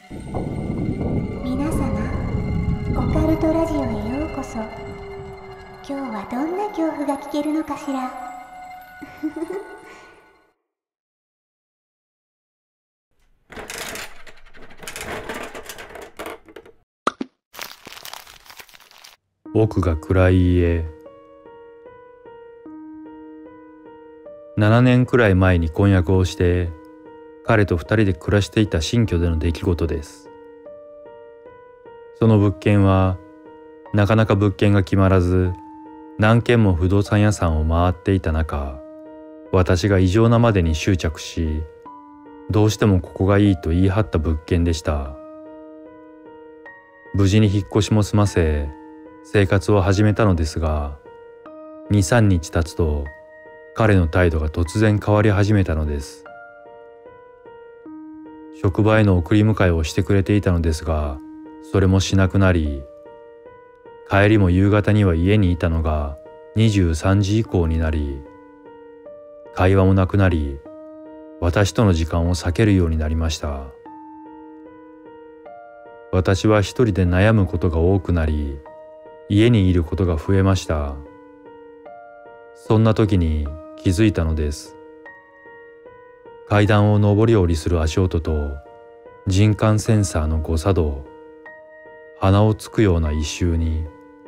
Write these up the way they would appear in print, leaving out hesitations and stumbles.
皆様、オカルトラジオへようこそ。今日はどんな恐怖が聞けるのかしら。 奥が暗い家。7年くらい前に婚約をして彼と2人で暮らしていた新居での出来事です。その物件はなかなか物件が決まらず、何軒も不動産屋さんを回っていた中、私が異常なまでに執着し、どうしてもここがいいと言い張った物件でした。無事に引っ越しも済ませ生活を始めたのですが、2、3日経つと彼の態度が突然変わり始めたのです。職場への送り迎えをしてくれていたのですが、それもしなくなり、帰りも夕方には家にいたのが23時以降になり、会話もなくなり、私との時間を避けるようになりました。私は一人で悩むことが多くなり、家にいることが増えました。そんな時に気づいたのです。階段を上り下りする足音と人感センサーの誤作動、鼻をつくような異臭に。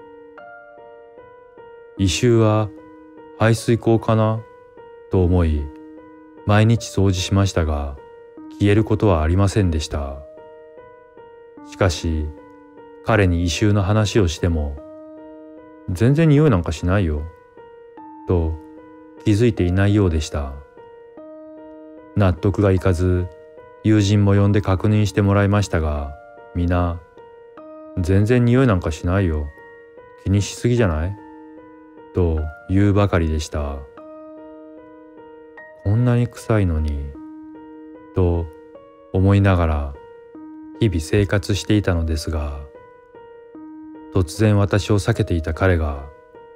異臭は排水口かなと思い、毎日掃除しましたが、消えることはありませんでした。しかし、彼に異臭の話をしても、全然匂いなんかしないよ、と気づいていないようでした。納得がいかず、友人も呼んで確認してもらいましたが、皆、全然匂いなんかしないよ、気にしすぎじゃない?と言うばかりでした。こんなに臭いのに、と思いながら日々生活していたのですが、突然私を避けていた彼が、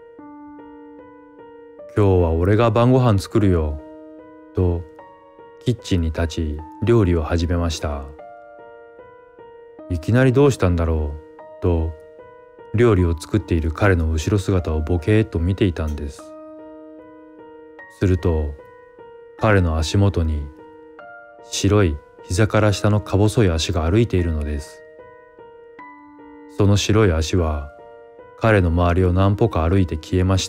今日は俺が晩ご飯作るよ、とキッチンに立ち料理を始めました。いきなりどうしたんだろう、と料理を作っている彼の後ろ姿をボケーっと見ていたんです。すると彼の足元に白い膝から下のか細い足が歩いているのです。その白い足は彼の周りを何歩か歩いて消えました。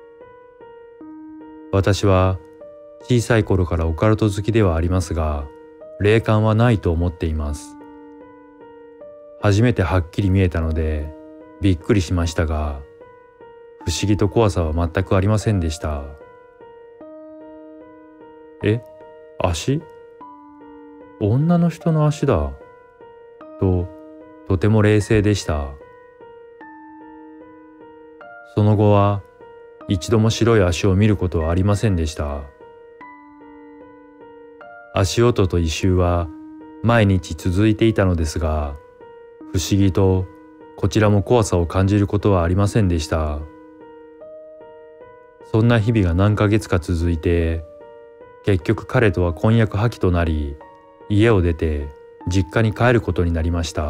私は小さい頃からオカルト好きではありますが、霊感はないと思っています。初めてはっきり見えたのでびっくりしましたが、不思議と怖さは全くありませんでした。足?女の人の足だ。とても冷静でした。その後は一度も白い足を見ることはありませんでした。足音と異臭は毎日続いていたのですが、不思議とこちらも怖さを感じることはありませんでした。そんな日々が何ヶ月か続いて、結局彼とは婚約破棄となり、家を出て実家に帰ることになりました。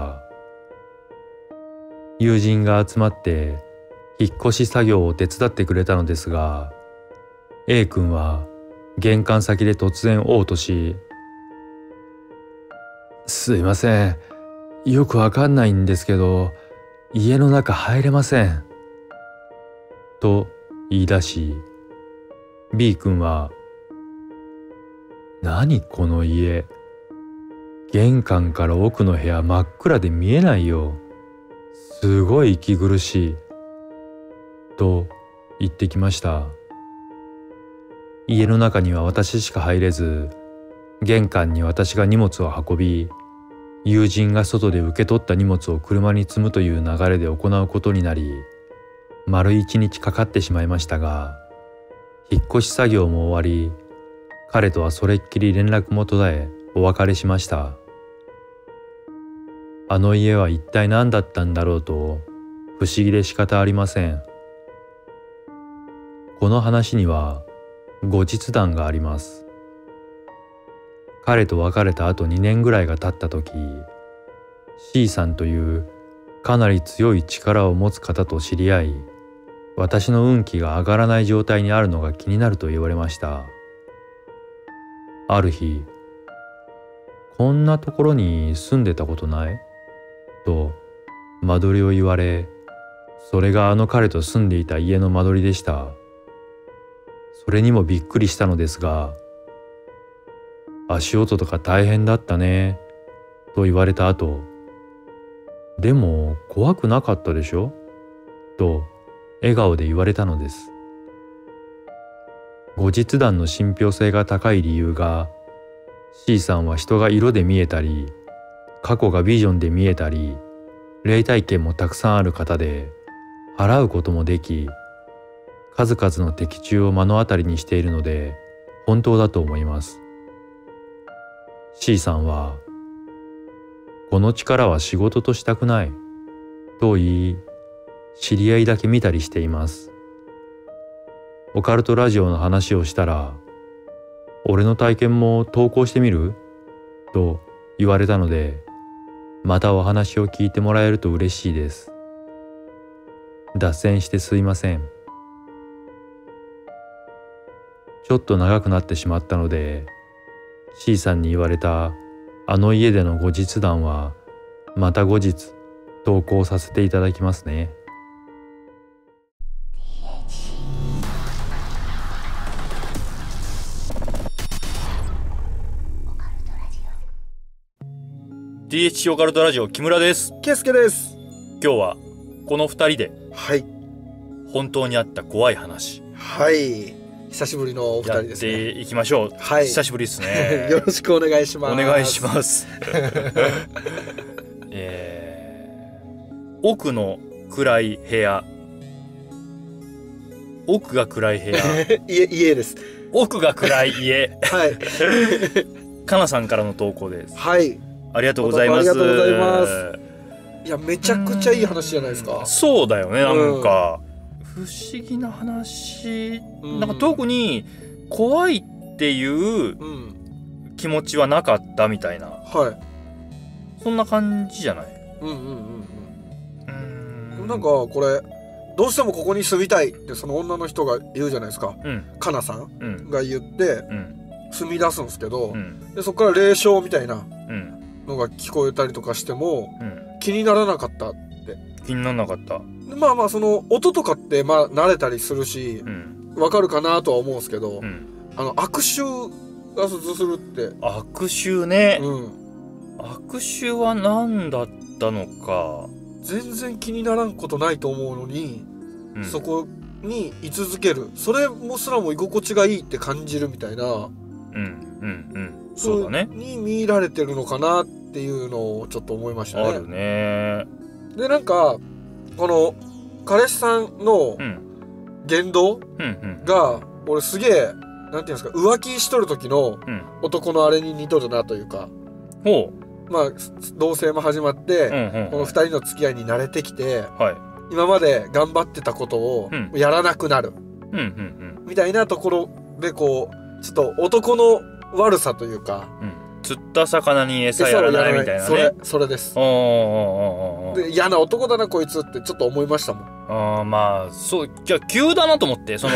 友人が集まって引っ越し作業を手伝ってくれたのですが、A 君は玄関先で突然嘔吐し、すいません、よくわかんないんですけど、家の中入れません、と言い出し、B 君は、何この家、玄関から奥の部屋真っ暗で見えないよ、すごい息苦しい、と言ってきました。家の中には私しか入れず、玄関に私が荷物を運び、友人が外で受け取った荷物を車に積むという流れで行うことになり、丸一日かかってしまいましたが、引っ越し作業も終わり、彼とはそれっきり連絡も途絶えお別れしました。あの家は一体何だったんだろうと不思議で仕方ありません。この話には後日談があります。彼と別れた後2年ぐらいが経った時、 C さんというかなり強い力を持つ方と知り合い、私の運気が上がらない状態にあるのが気になると言われました。ある日、こんなところに住んでたことないと間取りを言われ、それがあの彼と住んでいた家の間取りでした。それにもびっくりしたのですが、足音とか大変だったねと言われた後、でも怖くなかったでしょと笑顔で言われたのです。後日談の信憑性が高い理由が、 C さんは人が色で見えたり、過去がビジョンで見えたり、霊体験もたくさんある方で、払うこともでき、数々の的中を目の当たりにしているので本当だと思います。 C さんは、この力は仕事としたくないと言い、知り合いだけ見たりしています。オカルトラジオの話をしたら、俺の体験も投稿してみると言われたので、またお話を聞いてもらえると嬉しいです。脱線してすいません。ちょっと長くなってしまったので、 C さんに言われたあの家での後日談はまた後日投稿させていただきますね。 DH オカルトラジオ、木村です。 ケイスケです。 今日はこの2人ではい本当にあった怖い話、 はい、久しぶりのお二人ですね。 やっていきましょう。 はい、 久しぶりですね。 よろしくお願いします。 お願いします。奥の暗い部屋、奥が暗い部屋家です。 奥が暗い家。 はい。 かなさんからの投稿です。 はい。 ありがとうございます。 ありがとうございます。いや、めちゃくちゃいい話じゃないですか。 そうだよね。なんか、不思議な話、なんか特に怖いっていう気持ちはなかったみたいな、 はい、 そんな感じじゃない？ なんかこれどうしてもここに住みたいってその女の人が言うじゃないですか。かなさんが言って住み出すんですけど、でそこから霊障みたいなのが聞こえたりとかしても気にならなかったって。 気にならなかった。 まあまあその音とかってまあ慣れたりするし、わかるかなとは思うんですけど、悪臭がするって。 悪臭ね。悪臭は何だったのか全然気にならんことないと思うのに、そこに居続ける、それもすらも居心地がいいって感じるみたいな、 そうだねに見入られてるのかなっていうのをちょっと思いましたね。 あるね。 でなんかこの彼氏さんの言動が俺すげえなんていうんですか、浮気しとる時の男のあれに似とるなというか、まあ同棲も始まってこの2人の付き合いに慣れてきて、今まで頑張ってたことをやらなくなるみたいなところで、こうちょっと男の悪さというか、 釣った魚に餌やらないみたいなね。 それです。で嫌な男だなこいつってちょっと思いましたもん。 まあそう、じゃあ急だなと思って、その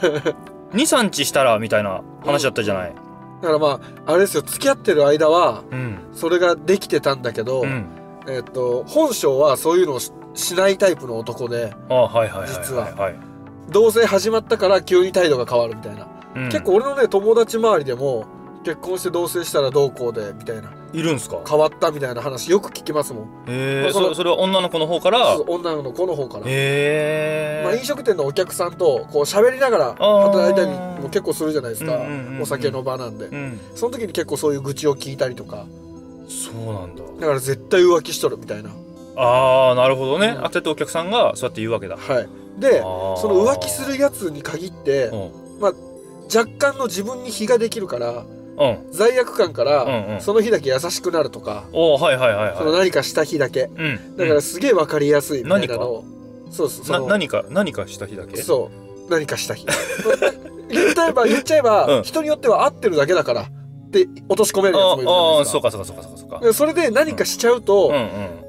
2,3 日したらみたいな話だったじゃない。 だからまああれですよ、付き合ってる間はそれができてたんだけど、本性はそういうのをしないタイプの男で、実は同棲始まったから急に態度が変わるみたいな、結構俺のね友達周りでも結婚して同棲したらどうこうでみたいな、 いるんすか？ 変わったみたいな話よく聞きますもん。 それは女の子の方から？ 女の子の方から。まあ飲食店のお客さんとこう喋りながら働いたりも結構するじゃないですか、お酒の場なんで、その時に結構そういう愚痴を聞いたりとか。 そうなんだ。だから絶対浮気しとるみたいな。 なるほどね。そうやってお客さんがそうやって言うわけだ。 でその浮気するやつに限って、まあ若干の自分に非ができるから、罪悪感からその日だけ優しくなるとか、その何かした日だけ、だからすげえ分かりやすいみたいなのを。 何かした日だけ。 そう何かした日言っちゃえば人によっては合ってるだけだからって落とし込めるやつもいるじゃないですか。 そうか。 それで何かしちゃうと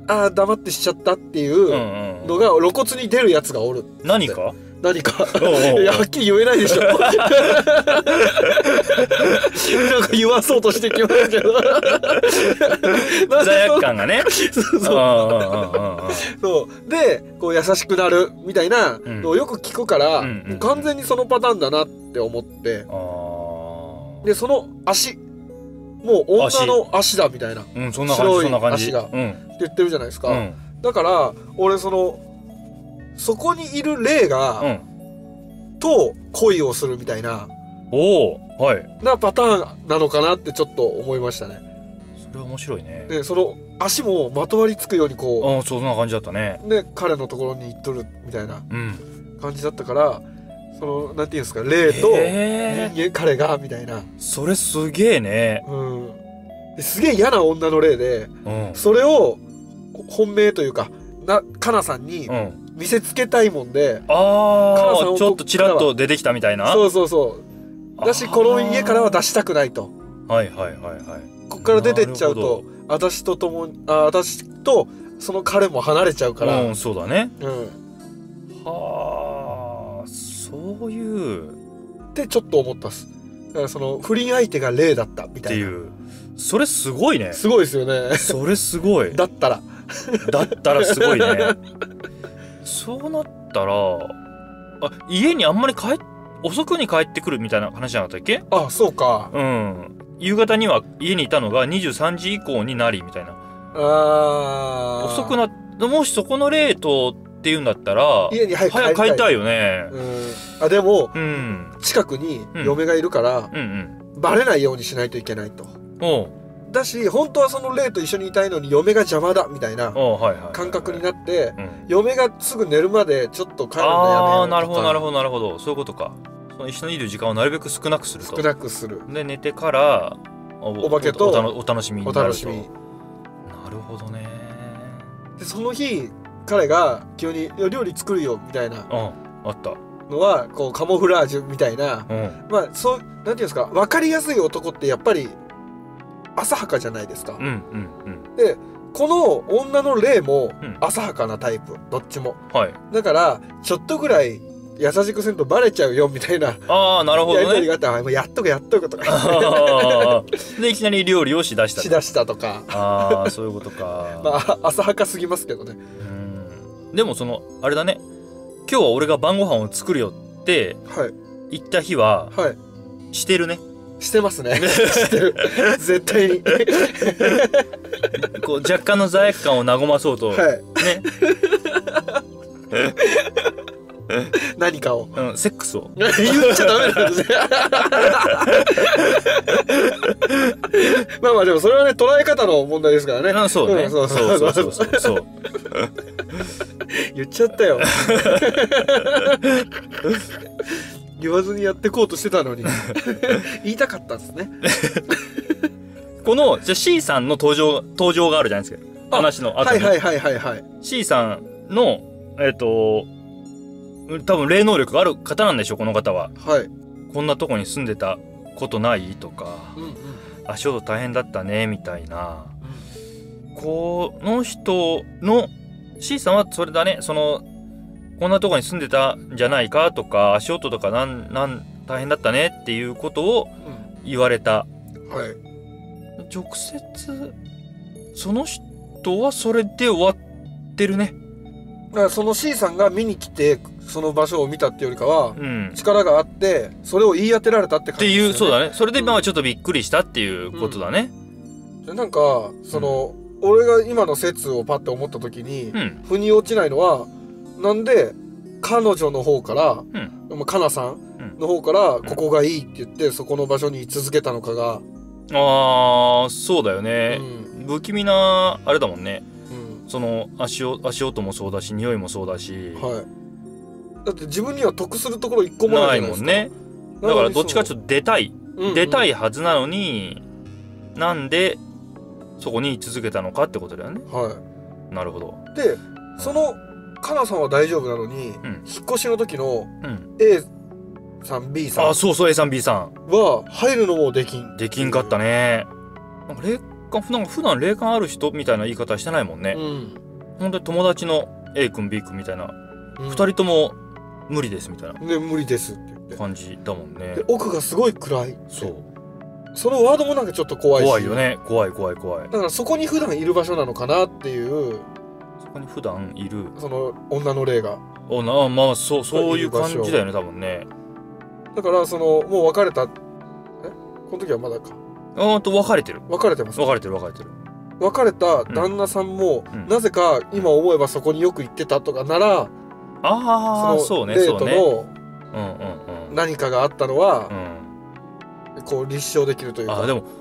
ああ黙ってしちゃったっていうのが露骨に出るやつがおる。 何かいやはっきり言えないでしょなんか言わそうとしてきましたけど罪悪感がねそうでこう優しくなるみたいなのをよく聞くから、完全にそのパターンだなって思って、でその足もう女の足だみたいな、 そんな感じ、そんな感じ白い足が、って言ってるじゃないですか、だから俺そこにいる霊が、と恋をするみたいななパターンなのかなってちょっと思いましたね。 それは面白いね。 でその足もまとわりつくようにこうそんな感じだったね。 で彼のところに行っとるみたいな感じだったから、そのなんていうんですか、霊と人間彼がみたいな。 それすげえね。 ですげえ嫌な女の霊で、それを本命というかかなさんに見せつけたいもんで、 ちょっとちらっと出てきたみたいな。 そうだし、この家からは出したくないと。こっから出てっちゃうと私とその彼も離れちゃうから。 そうだね。はあ、そういうってちょっと思ったっす。だからその不倫相手が霊だったみたいな。 それすごいね。 すごいですよね。 それすごい。 だったらすごいね。そうなったら家にあんまり遅くに帰ってくるみたいな話じゃなかったっけ？ そうか。 夕方には家にいたのが23時以降になりみたいな。遅くなもしそこの霊とっていうんだったら家に早く帰りたいよね。 でも、近くに嫁がいるから、バレないようにしないといけないと。だし本当はその霊と一緒にいたいのに嫁が邪魔だみたいな感覚になって、嫁がすぐ寝るまでちょっと帰るのやめようとか。 なるほどそういうことか。その一緒にいる時間をなるべく少なくすると。 で寝てからお化けとお楽しみになると。なるほどね。 でその日彼が急に料理作るよみたいなあったのはこうカモフラージュみたいな、そうなんていうんですか、分かりやすい男ってやっぱり浅はかじゃないですか。でこの女の霊も浅はかなタイプ、どっちも。だからちょっとぐらい優しくせんとバレちゃうよみたいな。 なるほどね。 やりとりがあったらもうやっとくとかでいきなり料理をしだしたとか。 そういうことか。 浅はかすぎますけどね。 でもあれだね、今日は俺が晩ご飯を作るよって言った日はしてるね。 してますね。してる絶対にこう若干の罪悪感を和まそうとね。 何かを、 セックスを言っちゃダメなんですね。まあでもそれはね、捉え方の問題ですからね。 そうね。そう言っちゃったよ。言わずにやってこうとしてたのに言いたかったんですね。 このじゃあ C さんの登場があるじゃないですか、話の後に。C さんの多分霊能力がある方なんでしょう、この方は。こんなとこに住んでたことないとか、足音大変だったねみたいな、この人の C さんはそれだね、こんなとこに住んでたんじゃないかとか、足音とか大変だったねっていうことを言われた。直接その人はそれで終わってるね。 だからその C さんが見に来てその場所を見たっていうよりかは、力があってそれを言い当てられたって感じですよね。 そうだね。それでちょっとびっくりしたっていうことだね。 なんか俺が今の説をパッて思った時に、腑に落ちないのは、なんで彼女の方から、かなさんの方からここがいいって言ってそこの場所に居続けたのかが。 そうだよね。不気味なあれだもんね。その足音もそうだし、匂いもそうだし、だって自分には得するところ一個もないじゃないですか。ないもんね。だからどっちかちょっと出たいはずなのに、なんでそこに居続けたのかってことだよね。なるほど。 でそのかなさんは大丈夫なのに、引っ越しの時の A さん B さん、 そう A さん B さんは入るのもできんかったね。なんか霊なんか普段霊感ある人みたいな言い方してないもんね。本当に友達の A 君 B 君みたいな、2人とも無理ですみたいな、 ね、無理ですって言って感じだもんね。 で奥がすごい暗い。 そう、 そのワードもなんかちょっと怖いし。 怖いよね。怖い。だからそこに普段いる場所なのかなっていう。 そこに普段いるその女の霊が。 まあそういう感じだよね多分ね。 だからもう別れた。この時はまだか。 別れてる。 別れてます。 別れてる。 別れた旦那さんも、なぜか今思えばそこによく行ってたとかなら、 そうね、 デートの何かがあったのは、こう立証できるというか。 でも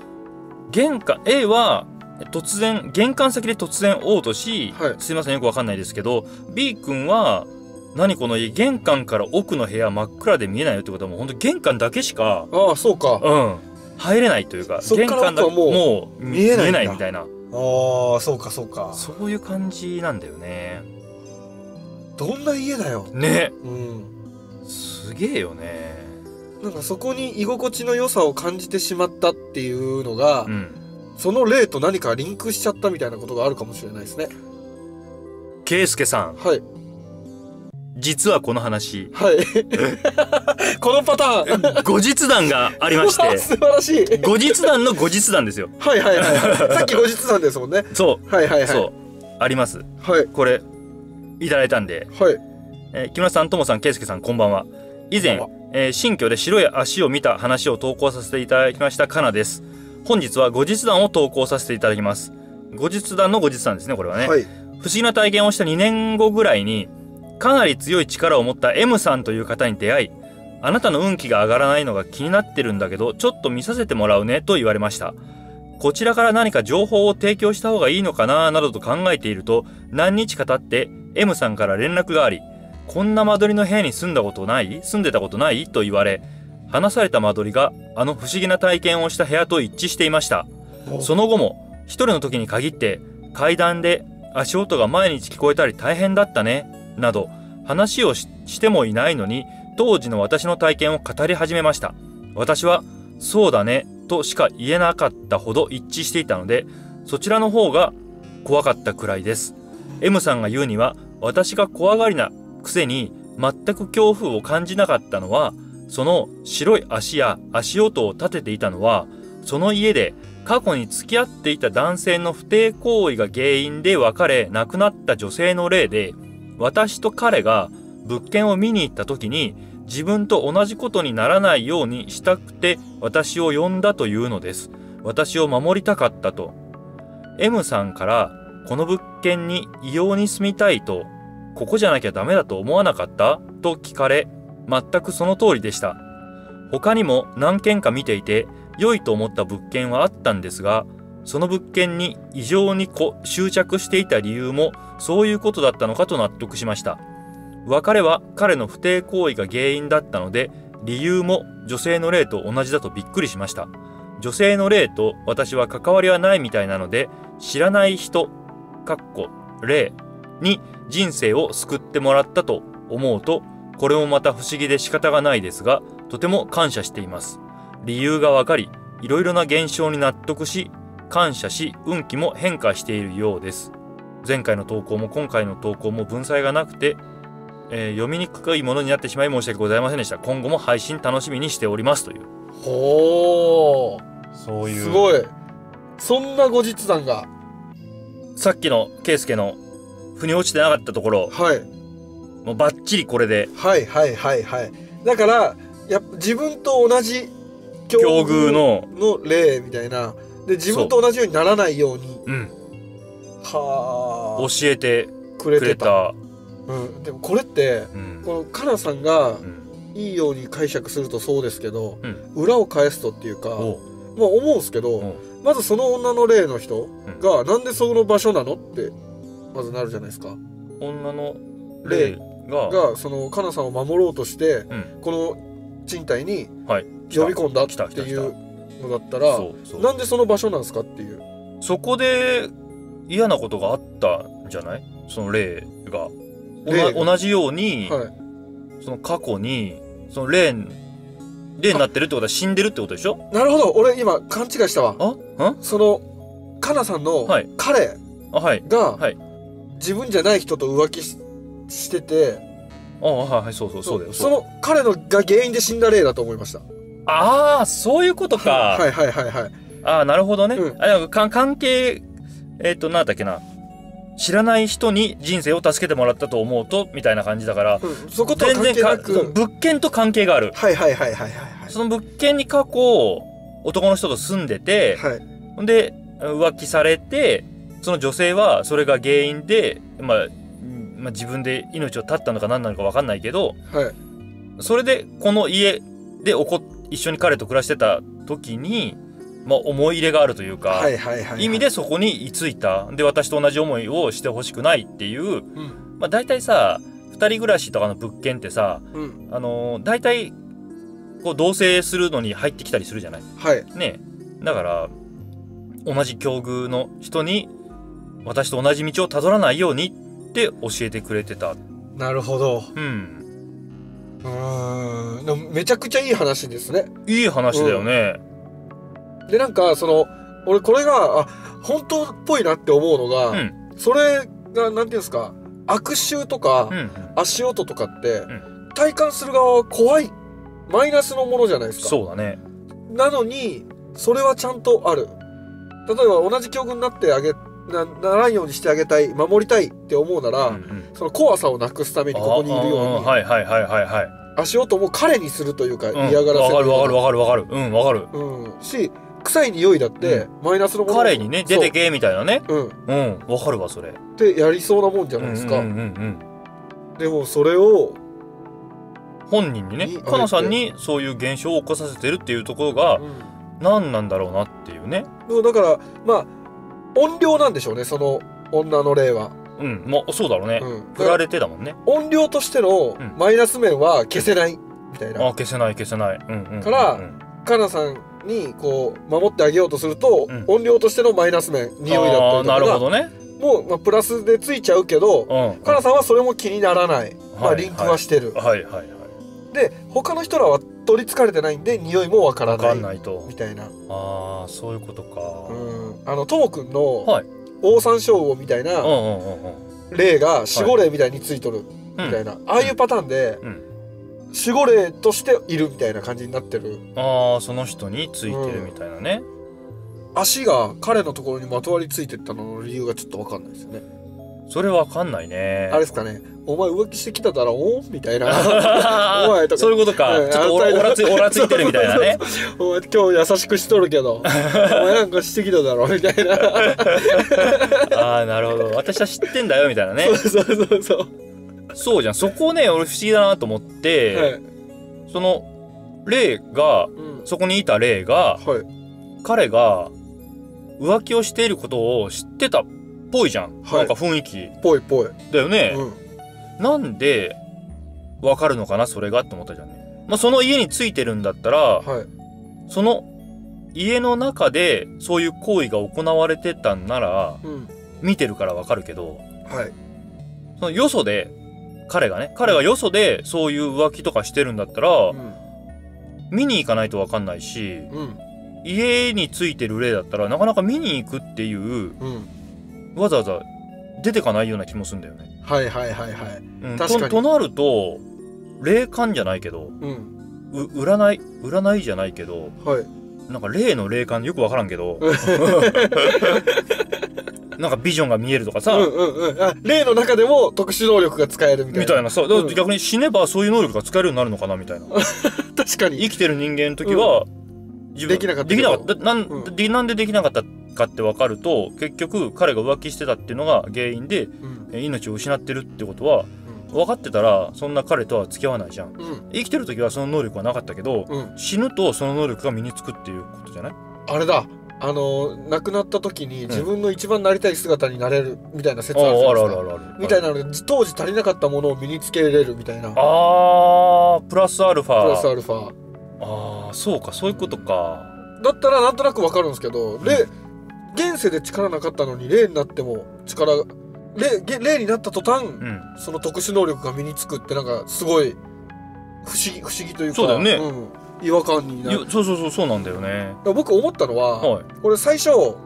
A は突然玄関先で突然嘔吐し、すいませんよくわかんないですけど、 B 君は何この家、玄関から奥の部屋真っ暗で見えないよってことはもう本当玄関だけしかそうか、 入れないというか、 玄関だけもう見えないみたいな。 そうかそういう感じなんだよね。 どんな家だよね。すげえよね。 なんかそこに居心地の良さを感じてしまったっていうのが、その霊と何かリンクしちゃったみたいなことがあるかもしれないですね。 圭介さん、実はこの話、このパターン後日談がありまして素晴らしい。 後日談の後日談ですよ。 さっき後日談ですもんね。 そうあります。これいただいたんで、木村さん、ともさん、圭介さん、こんばんは。以前、新居で白い足を見た話を投稿させていただきましたかなです。本日は後日談を投稿させていただきます。後日談の後日談ですね、これはね。不思議な体験をした2年後ぐらいに、かなり強い力を持った M さんという方に出会い、あなたの運気が上がらないのが気になってるんだけど、ちょっと見させてもらうねと言われました。こちらから何か情報を提供した方がいいのかななどと考えていると、何日か経って M さんから連絡があり、こんな間取りの部屋に住んでたことないと言われ、話された間取りがあの不思議な体験をした部屋と一致していました。その後も一人の時に限って階段で足音が毎日聞こえたり大変だったねなど話をしてもいないのに当時の私の体験を語り始めました。私はそうだねとしか言えなかったほど一致していたので、そちらの方が怖かったくらいです。 M さんが言うには、私が怖がりなくせに全く恐怖を感じなかったのは、その白い足や足音を立てていたのは、その家で過去に付き合っていた男性の不貞行為が原因で別れ亡くなった女性の霊で、私と彼が物件を見に行った時に自分と同じことにならないようにしたくて私を呼んだというのです。私を守りたかったと。 M さんからこの物件に異様に住みたいと、ここじゃなきゃダメだと思わなかったと聞かれ、全くその通りでした。他にも何軒か見ていて良いと思った物件はあったんですが、その物件に異常に執着していた理由もそういうことだったのかと納得しました。別れは彼の不貞行為が原因だったので、理由も女性の霊と同じだとびっくりしました。女性の霊と私は関わりはないみたいなので、知らない人霊に人生を救ってもらったと思うと、これもまた不思議で仕方がないですが、とても感謝しています。理由がわかり、いろいろな現象に納得し、感謝し、運気も変化しているようです。前回の投稿も今回の投稿も文才がなくて、読みにくいものになってしまい申し訳ございませんでした。今後も配信楽しみにしておりますという。 ほー、 そういう。 すごい。そんな後日談が。 さっきの圭介の腑に落ちてなかったところ、もうバッチリこれで。 だから自分と同じ境遇の霊みたいなで、自分と同じようにならないように、 教えてくれた。 でもこれって、このカナさんがいいように解釈するとそうですけど、裏を返すとっていうか、思うんですけど、まずその女の霊の人がなんでその場所なのってまずなるじゃないですか。 女の霊がそのカナさんを守ろうとして、この賃貸に呼び込んだっていうのだったら、なんでその場所なんですかっていう。 そこで嫌なことがあったんじゃない？その霊が同じように、その過去にその霊になってるってことは死んでるってことでしょ？ なるほど、俺今勘違いしたわ。そのカナさんの彼が自分じゃない人と浮気してて、 そうだよ。 その彼のが原因で死んだ例だと思いました。 ああ、そういうことか。 はいはいはいはい。 ああ、なるほどね。関係なんだっけな、知らない人に人生を助けてもらったと思うとみたいな感じだから、 そことは関係なく物件と関係がある。 はいはいはいはいはい。 その物件に過去男の人と住んでて、で浮気されて、その女性はそれが原因で、自分で命を絶ったのか何なのか分かんないけど、それでこの家で一緒に彼と暮らしてた時に、思い入れがあるというか、意味でそこに居ついた。で、私と同じ思いをしてほしくないっていう、大体さ、2人暮らしとかの物件ってさ、大体こう同棲するのに入ってきたりするじゃない。ね、だから同じ境遇の人に私と同じ道をたどらないようにって教えてくれてた。 なるほど。でもめちゃくちゃいい話ですね。 いい話だよね。 で、なんか俺これが本当っぽいなって思うのが、それがなんていうんですか、悪臭とか、足音とかって、体感する側は怖いマイナスのものじゃないですか。 そうだね。 なのにそれはちゃんとある。例えば同じ境遇になってならんようにしてあげたい、守りたいって思うなら、その怖さをなくすためにここにいるように、足音も彼にするというか、嫌がらせる。 わかる。 し、臭い匂いだってマイナスのもの、 彼にね、出てけみたいなね。わかるわ、それってやりそうなもんじゃないですか。でもそれを本人にね、カナさんにそういう現象を起こさせてるっていうところが何なんだろうなっていうね。 だから怨霊なんでしょうね、その女の霊は。 そうだろうね。振られてだもんね。 怨霊としてのマイナス面は消せないみたいな。 消せない。 からカナさんにこう守ってあげようとすると、怨霊としてのマイナス面、匂いだったりとかがもうプラスでついちゃうけど、カナさんはそれも気にならない。リンクはしてる。で、他の人らは取りつかれてないんで匂いもわからないみたいな。 そういうことか。 ともくんのオオサンショウウオみたいな霊が守護霊みたいについとるみたいな、ああいうパターンで守護霊としているみたいな感じになってる。 その人についてるみたいなね。 足が彼のところにまとわりついてったのの理由がちょっと分かんないですよね。 それ分かんないね。 あれですかね、お前浮気してきただろみたいな。 お前とかそういうことか。ちょっとオラついてるみたいなね。 お前今日優しくしとるけどお前なんかしてきただろみたいな。 なるほど、私は知ってんだよみたいなね。そうじゃん。そこね、俺不思議だなと思って、その霊が、そこにいた霊が、彼が浮気をしていることを知ってたっぽいじゃん。なんか雰囲気ぽいだよね。なんでわかるのかなそれがって思ったじゃんね。その家についてるんだったら、その家の中でそういう行為が行われてたんなら、見てるからわかるけど、そのよそで彼がよそでそういう浮気とかしてるんだったら、見に行かないとわかんないし、家についてる霊だったらなかなか見に行くっていう、わざわざ出てかないような気もするんだよね。確かに。となると霊感じゃないけど、占いじゃないけど、なんか霊の霊感よくわからんけどなんかビジョンが見えるとかさ、 霊の中でも特殊能力が使えるみたいなさ。逆に死ねばそういう能力が使えるようになるのかなみたいな。 確かに生きてる人間の時は、 できなかった。 なんでできなかったかって分かると、結局彼が浮気してたっていうのが原因で、命を失ってるってことは分かってたら、そんな彼とは付き合わないじゃん。生きてる時はその能力はなかったけど、死ぬとその能力が身につくっていうことじゃない？ あれだ、亡くなった時に自分の一番なりたい姿になれるみたいな説あるじゃないですか。みたいなので、当時足りなかったものを身につけれるみたいな。 プラスアルファ。そうか、そういうことか。 だったらなんとなくわかるんですけど、現世で力なかったのに霊になっても霊になった途端、その特殊能力が身につくって、なんかすごい不思議というか、 そうだよね、 違和感になる。 そうなんだよね。 僕思ったのは、これ最初こ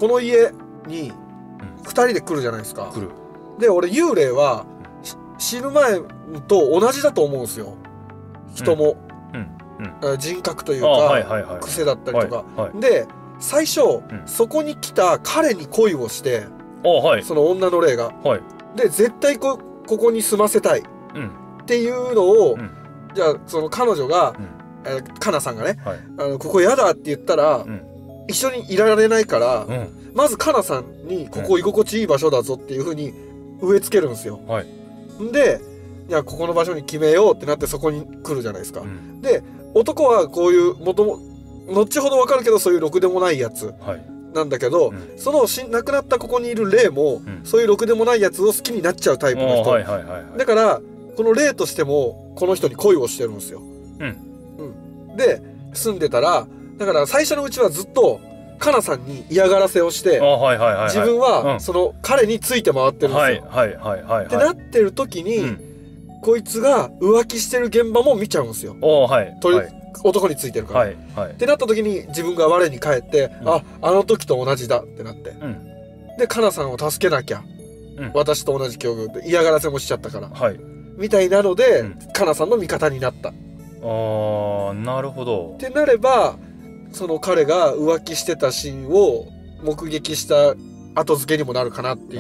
この家に2人で来るじゃないですか。 来る。 で俺幽霊は死ぬ前と同じだと思うんですよ。人も、人格というか癖だったりとか、で最初、そこに来た彼に恋をして、その女の霊が、で絶対ここに住ませたいっていうのを、じゃあその彼女が、かなさんがね、ここ嫌だって言ったら、一緒にいられないから、まずかなさんにここ居心地いい場所だぞっていう風に植え付けるんですよ。で、じゃあここの場所に決めようってなってそこに来るじゃないですか。で男はこういう後ほどわかるけどそういうろくでもないやつなんだけど、その亡くなったここにいる霊も、そういうろくでもないやつを好きになっちゃうタイプの人だから、この霊としてもこの人に恋をしてるんですよ。で住んでたら、だから最初のうちはずっとかなさんに嫌がらせをして、自分はその彼について回ってるんですよ。ってなってる時に、こいつが浮気してる現場も見ちゃうんですよ。男についてるから。ってなった時に自分が我に返って、あの時と同じだってなって、でかなさんを助けなきゃ、私と同じ境遇で嫌がらせもしちゃったから、みたいなので、かなさんの味方になった。 なるほど。 ってなれば、その彼が浮気してたシーンを目撃した後付けにもなるかなっていう。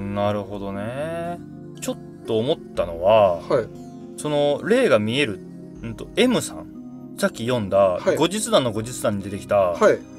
なるほどね。ちょっと思ったのは、その霊が見える、M さん、さっき読んだ後日談の後日談に出てきた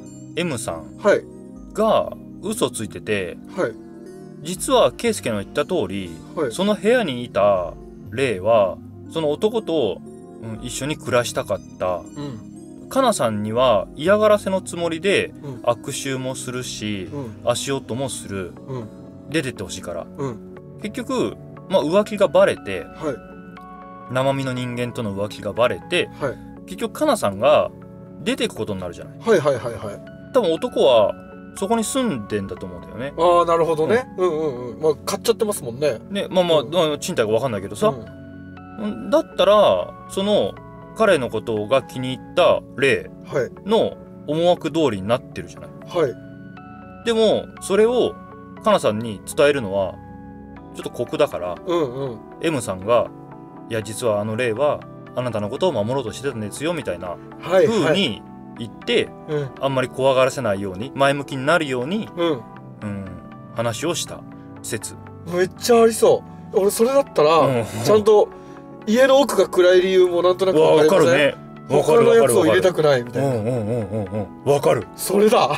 M さんが嘘ついてて、実は圭介の言った通り、その部屋にいた霊はその男と、一緒に暮らしたかった。かなさんには嫌がらせのつもりで悪臭もするし、足音もする、出てってほしいから、結局、浮気がバレて、生身の人間との浮気がバレて、結局かなさんが出ていくことになるじゃない。多分男はそこに住んでんだと思うんだよね。 ああ、なるほどね。買っちゃってますもんね。 賃貸が分かんないけどさ、だったらその彼のことが気に入った霊の思惑通りになってるじゃない。でもそれをかなさんに伝えるのはちょっと酷だから、M さんが「いや実はあの霊はあなたのことを守ろうとしてたんですよ」みたいな風に言って、あんまり怖がらせないように前向きになるように、話をした説。 めっちゃありそう。俺それだったら、ちゃんと家の奥が暗い理由もなんとなく分かりません？他のやつを入れたくないみたいな。 分かる。 それだ。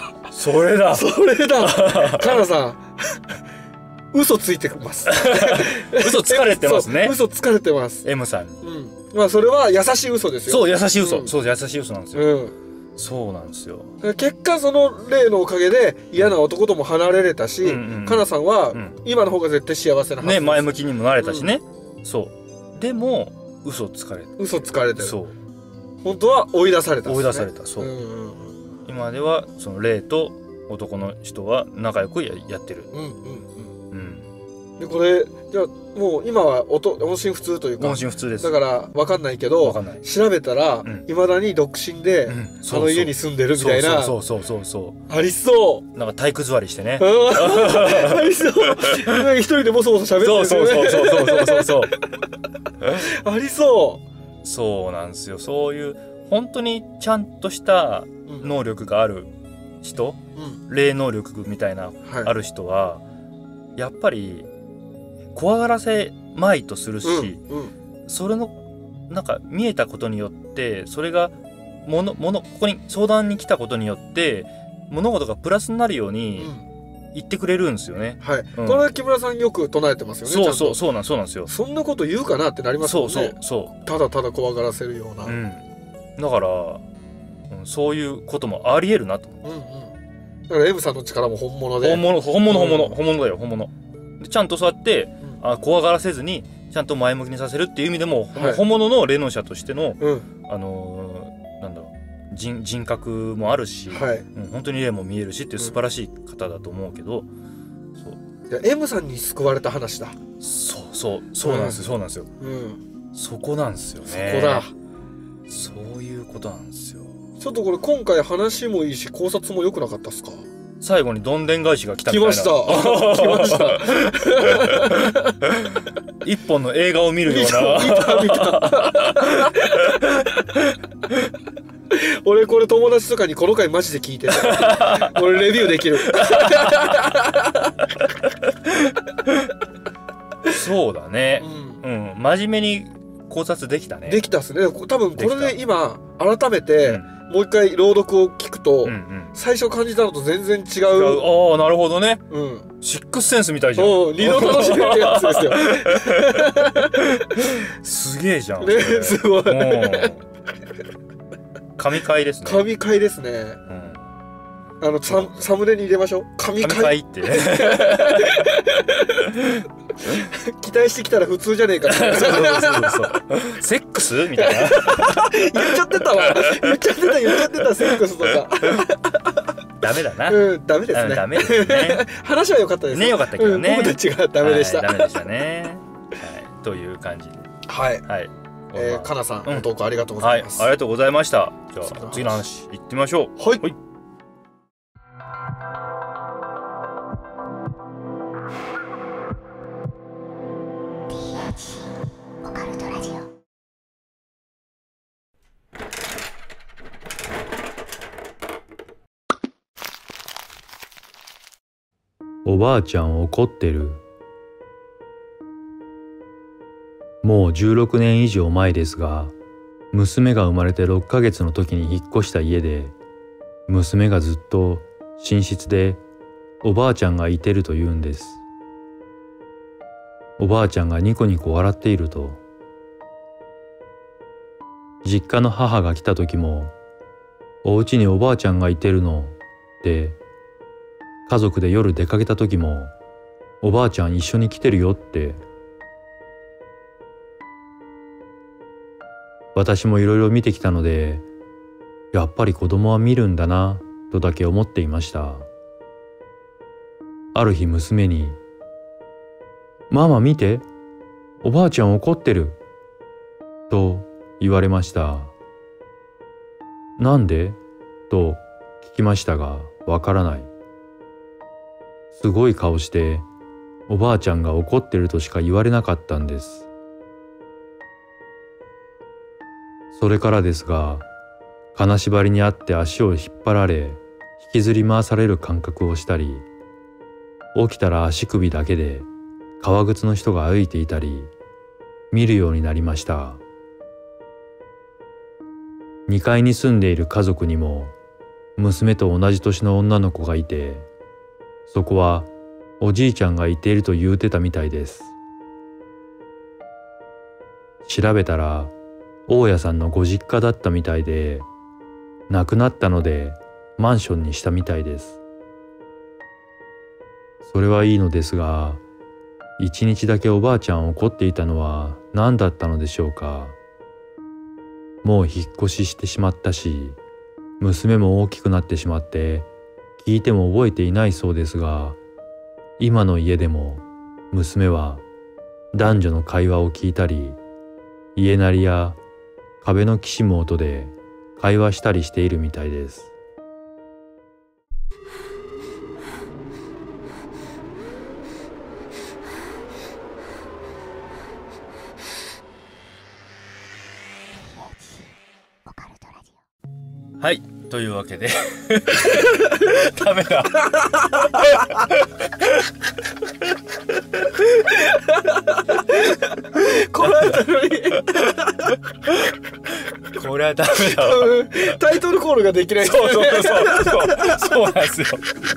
かなさん嘘ついてます。 嘘つかれてますね。 嘘つかれてます。 M さんに。それは優しい嘘ですよ。 そう、優しい嘘。そう、優しい嘘なんですよ。そうなんですよ。 結果その霊のおかげで嫌な男とも離れれたし、かなさんは今の方が絶対幸せなはずです。 前向きにもなれたしね。そう。でも嘘つかれてる。そう。 本当は追い出された。 そう。今ではその霊と男の人は仲良くやってる。でこれじゃあもう今は音信不通というか、 音信不通です。 だから分かんないけど、調べたらいまだに独身でその家に住んでるみたいな。 そうありそう。 なんか体育座りしてね。 ありそう。一人でボソボソ喋ってる。 そうありそう。 そうなんですよ。そういう本当にちゃんとした能力がある人、霊能力みたいなある人はやっぱり怖がらせまいとするし、それのなんか見えたことによってそれがここに相談に来たことによって物事がプラスになるように言ってくれるんですよね。 これは木村さんよく唱えてますよね。 そうなんですよ。 そんなこと言うかなってなりますもんね。ただただ怖がらせるような。 だからそういうこともありえるなと。 だから M さんの力も本物で。 本物だよ。でちゃんとそうやって怖がらせずにちゃんと前向きにさせるっていう意味でも、本物の霊能者としての、なんだろう、人格もあるし、本当に霊も見えるしっていう素晴らしい方だと思うけど、 M さんに救われた話だ。 そうなんですよ。そこなんですよね。 そこだ。 そういうことなんですよ。 ちょっとこれ今回話もいいし考察も良くなかったっすか？ 最後にどんでん返しが来たみたいな。 来ました来ました一本の映画を見るような。 見た俺これ友達とかにこの回マジで聞いてる俺レビューできるそうだね、うん真面目に考察できたね。 できたっすね。多分これで今改めてもう一回朗読を聞くと、最初感じたのと全然違う。 ああなるほどね。シックスセンスみたいじゃん。 二度楽しめるやつですよすげえじゃんね。すごい神回ですね。 神回ですね。サムネに入れましょう。神回って期待してきたら普通じゃねえかそうセックスみたいな言っちゃってたセックスとかダメだな。 ダメですね。 ダメですね。 話は良かったですね。良かったけどね。 僕たちがダメでした。 ダメでしたね。という感じで。 はい。かなさん、ご投稿ありがとうございます。 ありがとうございました。じゃあ次の話行ってみましょう。 はい。 オカルトラジオ。 おばあちゃん怒ってる。もう16年以上前ですが、娘が生まれて6ヶ月の時に引っ越した家で、娘がずっと寝室でおばあちゃんがいてると言うんです。おばあちゃんがニコニコ笑っていると、実家の母が来た時も、お家におばあちゃんがいてるので、家族で夜出かけた時も、おばあちゃん一緒に来てるよって。私もいろいろ見てきたので、やっぱり子供は見るんだなとだけ思っていました。ある日娘に、ママ見て、おばあちゃん怒ってると言われました。なんでと聞きましたが、わからない。すごい顔して、おばあちゃんが怒ってるとしか言われなかったんです。それからですが、金縛りにあって足を引っ張られ、引きずり回される感覚をしたり、起きたら足首だけで革靴の人が歩いていたり、見るようになりました。2階に住んでいる家族にも、娘と同じ年の女の子がいて、そこはおじいちゃんがいていると言うてたみたいです。調べたら、大家さんのご実家だったみたいで、亡くなったのでマンションにしたみたいです。それはいいのですが、一日だけおばあちゃん怒っていたのは何だったのでしょうか。もう引っ越ししてしまったし、娘も大きくなってしまって、聞いても覚えていないそうですが、今の家でも娘は男女の会話を聞いたり、家鳴りや壁のきしむ音で会話したりしているみたいです。 はい、というわけでダメだこれはのにこれはダメだわ。 タイトルコールができない。 そうなんですよ。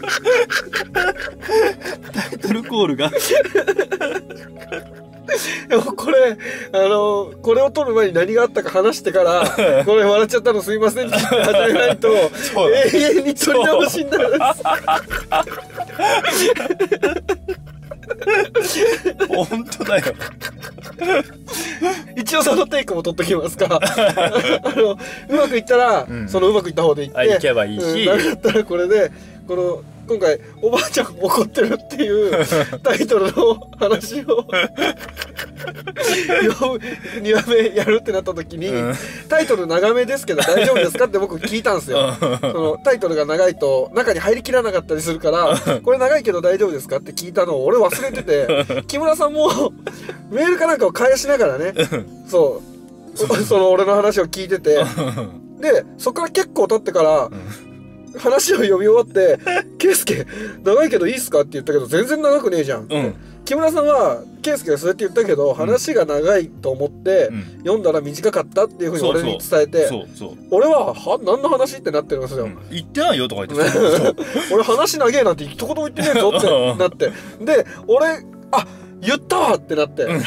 タイトルコールがでもこれこれを撮る前に何があったか話してからこれ笑っちゃったのすいませんって始めないと永遠に撮り直しになるんです本当だよ。 一応そのテイクも撮っときますか。うまくいったら、そのうまくいった方でいって行けばいいし、 なかったらこれで今回おばあちゃん怒ってるっていうタイトルの話を 2話目やるってなった時に、タイトル長めですけど大丈夫ですかって僕聞いたんですよ。そのタイトルが長いと中に入りきらなかったりするからこれ長いけど大丈夫ですかって聞いたのを俺忘れてて、木村さんもメールかなんかを返しながらね、その俺の話を聞いてて、でそっから結構経ってから話を読み終わって「圭介長いけどいいっすか?」って言ったけど全然長くねえじゃん。木村さんは圭介がそうやって言ったけど話が長いと思って読んだら短かったっていうふうに俺に伝えて、俺は何の話ってなってるんですよ。 言ってないよとか言って俺話長えなんて一言も言ってねえぞってなって、で俺言ったわってなって違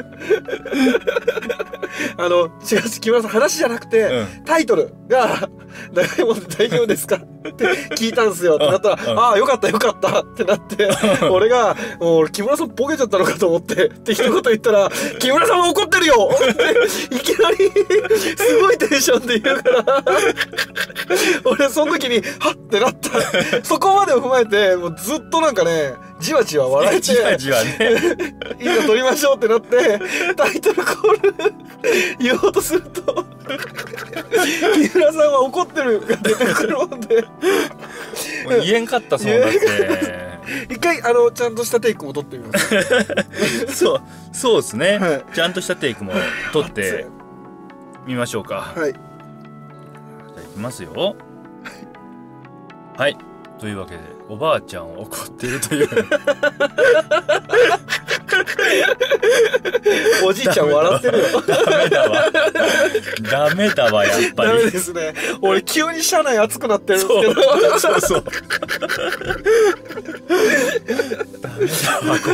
う木村さん話じゃなくて、タイトルが「長いもんで大丈夫ですか?」って聞いたんすよってなったら「ああよかったよかった」ってなって俺が「もう木村さんボケちゃったのかと思って」って一言言ったら「木村さんも怒ってるよ!」っていきなりすごいテンションで言うから俺その時に「はっ!」ってなった。そこまでを踏まえてもうずっとなんかねじわじわ笑えてじわじわねいいの撮りましょうってなってタイトルコール言おうとすると木村さんは怒ってるが出てくるもんでもう言えんかったそうだって一回ちゃんとしたテイクも撮ってみますそうですね、ちゃんとしたテイクも撮ってみましょうか。じゃあいきますよ。はいというわけでおばあちゃんを怒っているというおじいちゃん笑ってるよ。 ダメだわやっぱり。 ダメですね。俺急に車内熱くなってるんですけど。 そうダメだわこ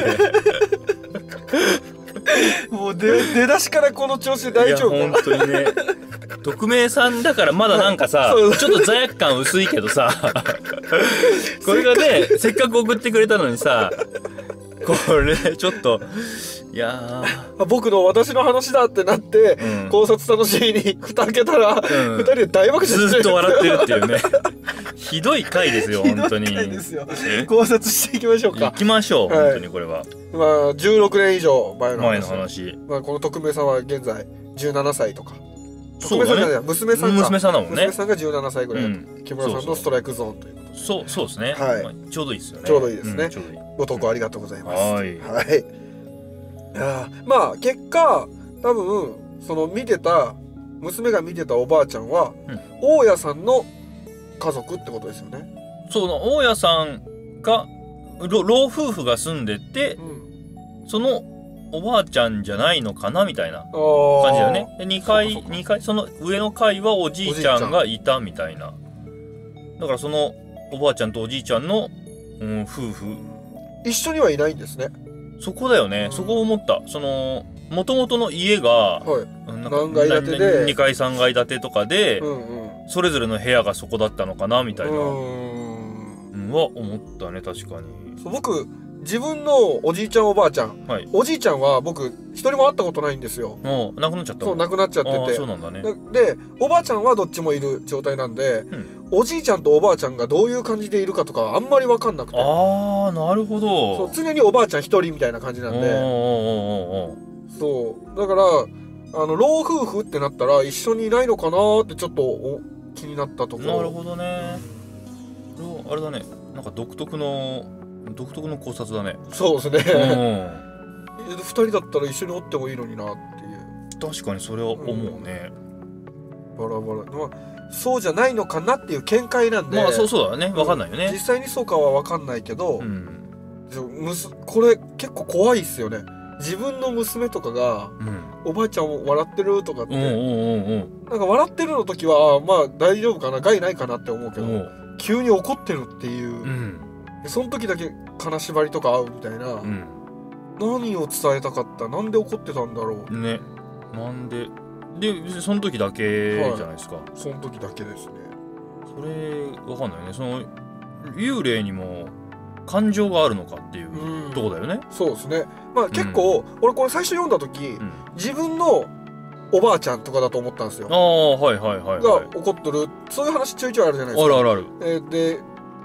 れ。もう出だしからこの調子で大丈夫？ いや本当にね。匿名さんだからまだなんかさちょっと罪悪感薄いけどさこれがねせっかく送ってくれたのにさこれちょっといや私の話だってなって、考察楽しみに蓋開けたら、2人で大爆笑してる、 ずっと笑ってるっていうねひどい回ですよ本当に。 ひどい回ですよ。考察していきましょうか。 行きましょう、本当にこれは 16年以上前の話。 この匿名さんは現在17歳とか。 そうだね。 娘さんだもんね。 娘さんが17歳ぐらい。木村さんのストライクゾーンということで。 そうですね。ちょうどいいですよね。 ちょうどいいですね。ご投稿ありがとうございます。はい。まあ結果多分その娘が見てたおばあちゃんは大家さんの家族ってことですよね。 大家さんが老夫婦が住んでて、そのおばあちゃんじゃないのかなみたいな感じだよね。で2階その上の階はおじいちゃんがいたみたいな。だからそのおばあちゃんとおじいちゃんの、夫婦一緒にはいないんですね。 そこだよね。そこを思った。その元々の家が、 何階建てで 2階3階建てとかで、それぞれの部屋がそこだったのかなみたいなは思ったね。確かに僕自分のおじいちゃんおばあちゃん、おじいちゃんは僕一人も会ったことないんですよ。 亡くなっちゃった。 そう亡くなっちゃってて。 そうなんだね。 でおばあちゃんはどっちもいる状態なんで、おじいちゃんとおばあちゃんがどういう感じでいるかとかあんまり分かんなくて。 なるほど。 そう常におばあちゃん一人みたいな感じなんで。そうだから老夫婦ってなったら一緒にいないのかなってちょっと気になったところ。 なるほどね。あれだね。なんか独特の考察だね。 そうですね。2人だったら一緒におってもいいのになっていう。 確かにそれは思うね。 バラバラ。そうじゃないのかなっていう見解なんで。 そうだね。分かんないよね。 実際にそうかは分かんないけど、これ結構怖いっすよね。自分の娘とかが、おばあちゃんを笑ってるとかって、なんか笑ってるの時はまあ大丈夫かな、害ないかなって思うけど、急に怒ってるっていう、その時だけ金縛りとか合うみたいな、何を伝えたかった、なんで怒ってたんだろうね。なんで別にその時だけじゃないですか。 その時だけですね。 それわかんないね。その幽霊にも感情があるのかっていうとこだよね。 そうですね。まあ結構、俺これ最初読んだ時、自分のおばあちゃんとかだと思ったんですよ。が怒ってる、そういう話ちょいちょいあるじゃないですか。 ある。 で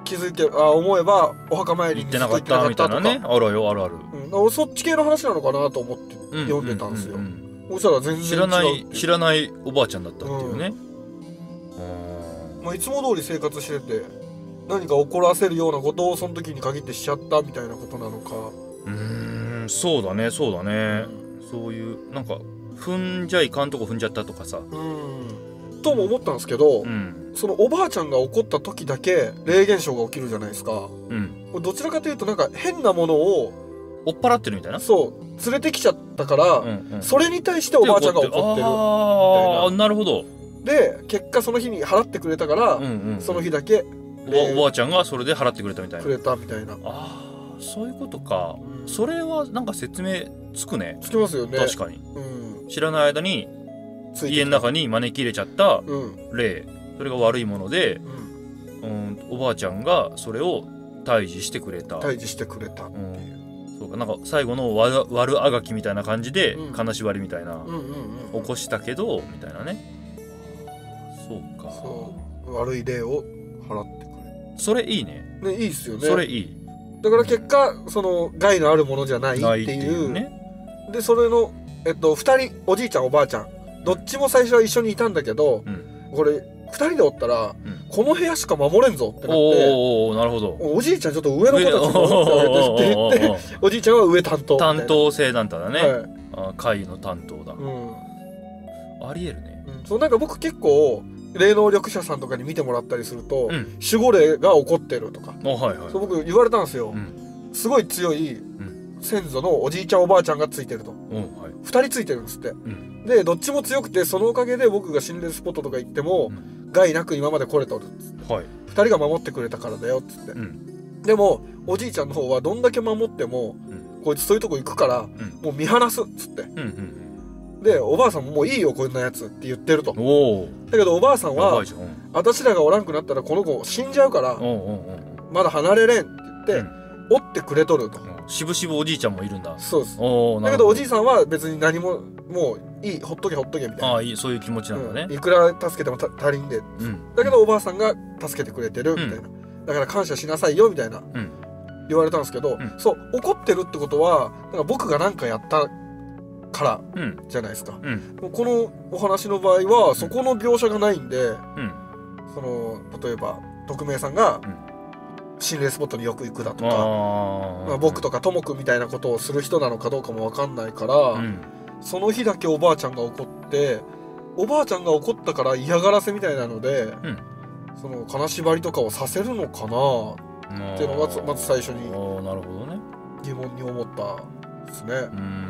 気づいて思えばお墓参りに行ってなかったみたいなね。あるよあるある。 俺そっち系の話なのかなと思って読んでたんですよ。そしたら全然違う。 知らないおばあちゃんだったっていうね。 いつも通り生活してて何か怒らせるようなことをその時に限ってしちゃったみたいなことなのか。 そうだねそういうなんか踏んじゃいかんとこ踏んじゃったとかさ。 とも思ったんですけど、そのおばあちゃんが怒った時だけ霊現象が起きるじゃないですか。どちらかというとなんか変なものを追っ払ってるみたいな。 そう連れてきちゃったから、それに対しておばあちゃんが怒ってるみたいな。 なるほど。 で結果その日に払ってくれたから、その日だけおばあちゃんがそれで払ってくれたみたいな。そういうことか。それはなんか説明つくね。 つきますよね。 確かに。知らない間に家の中に招き入れちゃった霊、それが悪いもので、おばあちゃんがそれを退治してくれた。そうか、なんか最後の悪あがきみたいな感じで金縛りみたいな起こしたけどみたいなね。そうか。 悪い霊を払ってくれる。 それいいね。 いいっすよね。 それいい。 だから結果その害のあるものじゃないっていうね。でそれの2人おじいちゃんおばあちゃんどっちも最初は一緒にいたんだけど、これ2人でおったら、この部屋しか守れんぞってなって、 なるほど。 おじいちゃんちょっと上の子たちも守ってあげてって言っておじいちゃんは上担当性なんだね。会の担当だ。ありえるね。 なんか僕結構霊能力者さんとかに見てもらったりすると、守護霊が起こってるとか、僕言われたんですよ。すごい強い先祖のおじいちゃんおばあちゃんがついてると、2人ついてるんですって。でどっちも強くてそのおかげで僕が心霊スポットとか行っても害なく今まで来れたっつって、2人が守ってくれたからだよっつって。でもおじいちゃんの方はどんだけ守っても、こいつそういうとこ行くから、もう見放すっつって、でおばあさんももういいよこんなやつって言ってると。だけどおばあさんは私らがおらんくなったらこの子死んじゃうからまだ離れれんって言って追ってくれとると。 しぶしぶおじいちゃんもいるんだ。 そうです。だけどおじいさんは別に何ももういいほっとけみたいな。 そういう気持ちなんだね。 いくら助けても足りんで、だけどおばあさんが助けてくれてるみたいな、だから感謝しなさいよみたいな言われたんですけど、そう怒ってるってことはなんか僕が何かやったからじゃないですか。このお話の場合はそこの描写がないんで、その例えば匿名さんが心霊スポットによく行くだとか、僕とかともくんみたいなことをする人なのかどうかも分かんないから、その日だけおばあちゃんが怒っておばあちゃんが怒ったから嫌がらせみたいなので、その金縛りとかをさせるのかなっていうのがまず最初に疑問に思ったですね。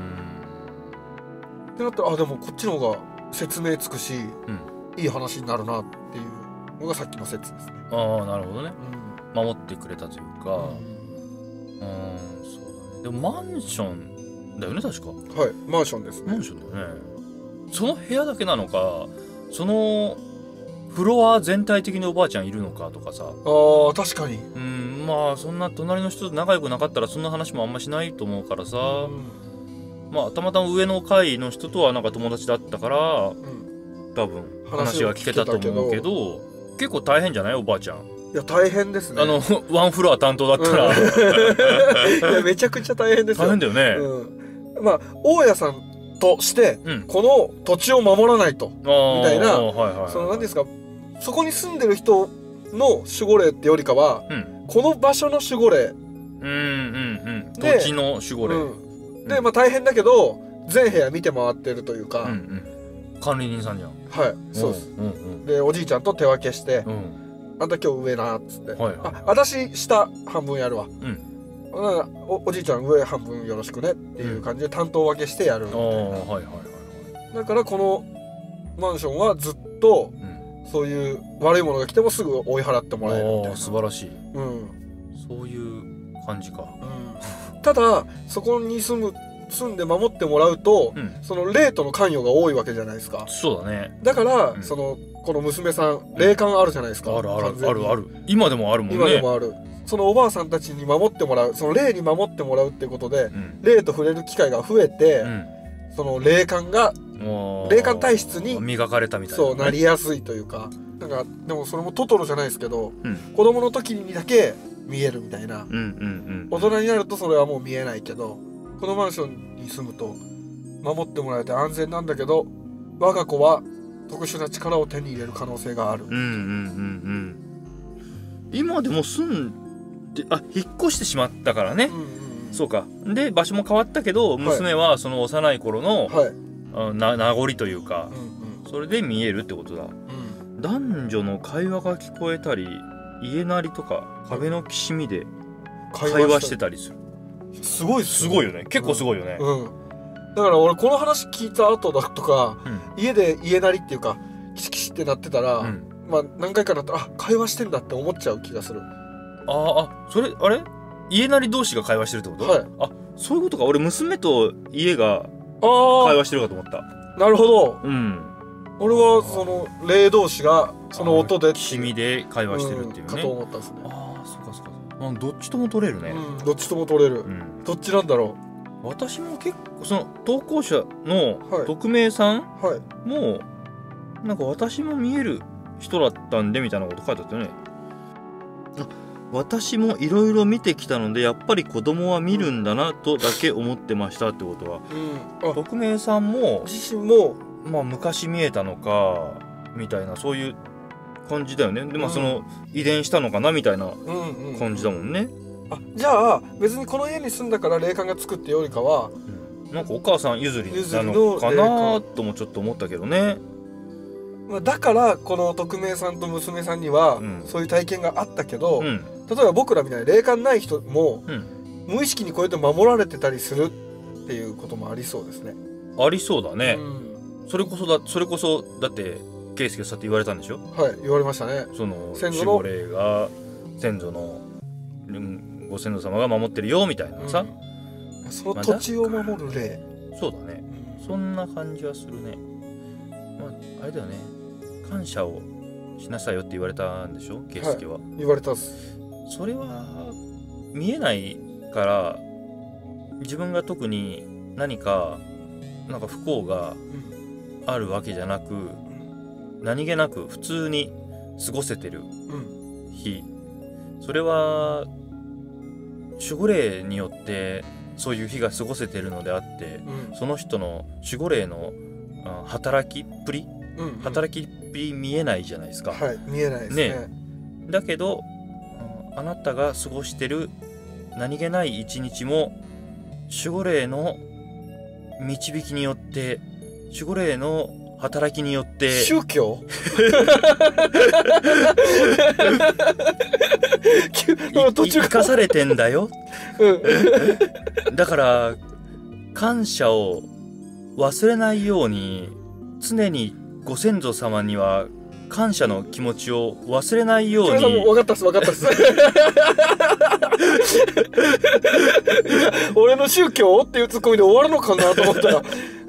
ってなったらでもこっちの方が説明つくし、いい話になるなっていうのがさっきの説ですね。 なるほどね。守ってくれたというか、そうだね。でもマンションだよね確か。 マンションですね。 マンションだよね。その部屋だけなのか、そのフロア全体的におばあちゃんいるのかとかさ。 確かに。 まあそんな隣の人と仲良くなかったらそんな話もあんましないと思うからさ。まあたまたま上の階の人とはなんか友達だったから、多分話は聞けたと思うけど、結構大変じゃないおばあちゃん。 いや大変ですね。 ワンフロア担当だったらいやめちゃくちゃ大変ですよ。 大変だよね。 まあ大家さんとして、この土地を守らないとみたいな、その何ですか、そこに住んでる人の守護霊ってよりかは、この場所の守護霊、 土地の守護霊で、まあ大変だけど全部屋見て回ってるというか、 管理人さんじゃん。 そうです。でおじいちゃんと手分けして、あんた今日上なっつって、私下半分やるわ、おじいちゃん上半分よろしくねっていう感じで担当分けしてやるみたいな。だからこのマンションはずっとそういう悪いものが来てもすぐ追い払ってもらえるみたいな。 素晴らしい。そういう感じか。 ただそこに住んで守ってもらうと、その霊との関与が多いわけじゃないですか。 そうだね。 だから、この娘さん霊感あるじゃないですか。 ある今でもあるもんね。 今でもある。そのおばあさんたちに守ってもらう、その霊に守ってもらうってことで、霊と触れる機会が増えて、その霊感が霊感体質に磨かれたみたいな、 そうなりやすいというか、なんかでもそれもトトロじゃないですけど、子供の時にだけ見えるみたいな、大人になるとそれはもう見えないけど、このマンションに住むと守ってもらえて安全なんだけど、我が子は特殊な力を手に入れる可能性がある。 今でも住んで引っ越してしまったからね、そうか。で場所も変わったけど、娘はその幼い頃の、名残というか、それで見えるってことだ。男女の会話が聞こえたり、家鳴りとか壁のきしみで会話してたりする。 すごいっすね。 すごいよね。結構すごいよね。 だから俺この話聞いた後だとか、家で家鳴りっていうかキシキシってなってたら、まあ何回かなったら会話してんだって思っちゃう気がする。 それあれ家鳴り同士が会話してるってこと？そういうことか。俺娘と家が会話してるかと思った。 なるほど。俺はその霊同士がその音できしみで会話してるっていうね、 かと思ったんですね。 そうかそうか。どっちとも取れるね。 どっちとも取れる。どっちなんだろう。私も結構その投稿者の匿名さんもなんか私も見える人だったんでみたいなこと書いてあったよね。私もいろいろ見てきたのでやっぱり子供は見るんだなとだけ思ってましたってことは、匿名さんも自身も昔見えたのかみたいな、そういう感じだよね。でその遺伝したのかなみたいな感じだもんね。 じゃあ別にこの家に住んだから霊感がつくってよりかは、 なんかお母さん譲りなのかなともちょっと思ったけどね。 だからこの匿名さんと娘さんにはそういう体験があったけど、例えば僕らみたいに霊感ない人も無意識にこうやって守られてたりするっていうこともありそうですね。 ありそうだね。それこそだって圭介さんって言われたんでしょ。 言われましたね。 その守護霊が先祖のご先祖様が守ってるよみたいなさ、 その土地を守る霊。 そうだね。そんな感じはするね。あれだよね。感謝をしなさいよって言われたんでしょ、圭介は。 言われたっす。 それは見えないから自分が特に何か不幸があるわけじゃなく、何気なく普通に過ごせてる日、それは守護霊によってそういう日が過ごせてるのであって、その人の守護霊の働きっぷり見えないじゃないですか。 見えないですね。 だけどあなたが過ごしてる何気ない一日も守護霊の導きによって、守護霊の働きによって宗教生かされてんだよ。だから感謝を忘れないように、常にご先祖様には感謝の気持ちを忘れないように。 分かったっす俺の宗教っていうツッコミで終わるのかなと思ったら